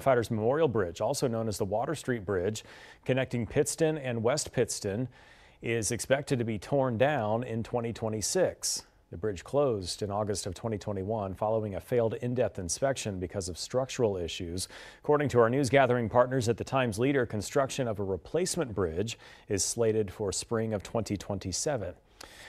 Firefighters Memorial Bridge, also known as the Water Street Bridge, connecting Pittston and West Pittston, is expected to be torn down in 2026. The bridge closed in August of 2021 following a failed in-depth inspection because of structural issues. According to our news gathering partners at the Times Leader, construction of a replacement bridge is slated for spring of 2027.